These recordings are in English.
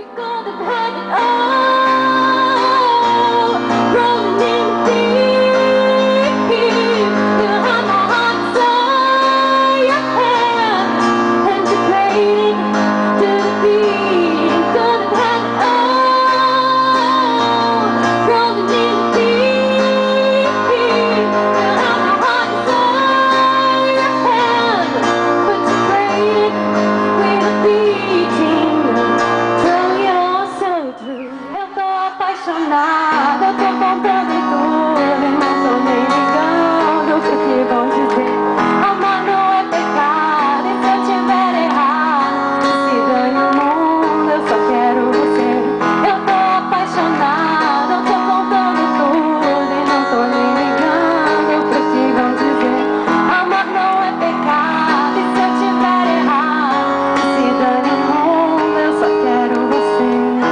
apaixonada, eu tô contando tudo e não tô nem ligando o que vão dizer. Amar não é pecado e se eu tiver errado, se ganha o mundo, eu só quero você. Eu tô apaixonada, eu tô contando tudo e não tô nem ligando o que vão dizer. Amar não é pecado e se eu tiver errado, se ganha o mundo, eu só quero você.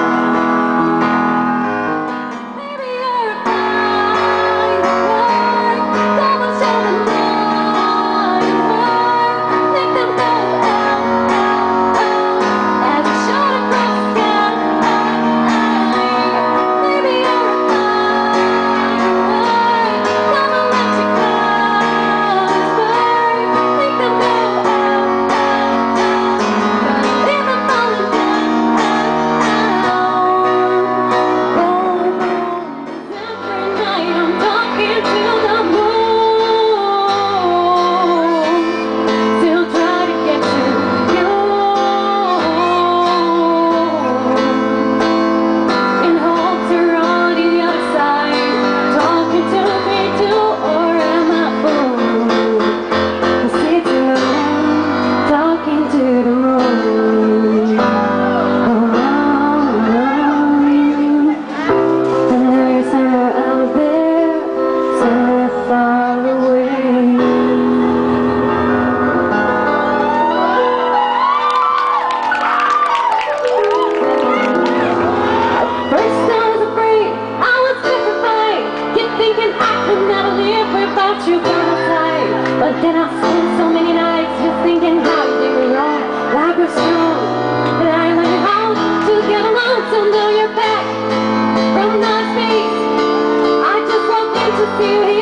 But then I spent so many nights just thinking how you did me wrong. Like we're strong, but I went out to get along to know your back from that space. I just walked in to see you here.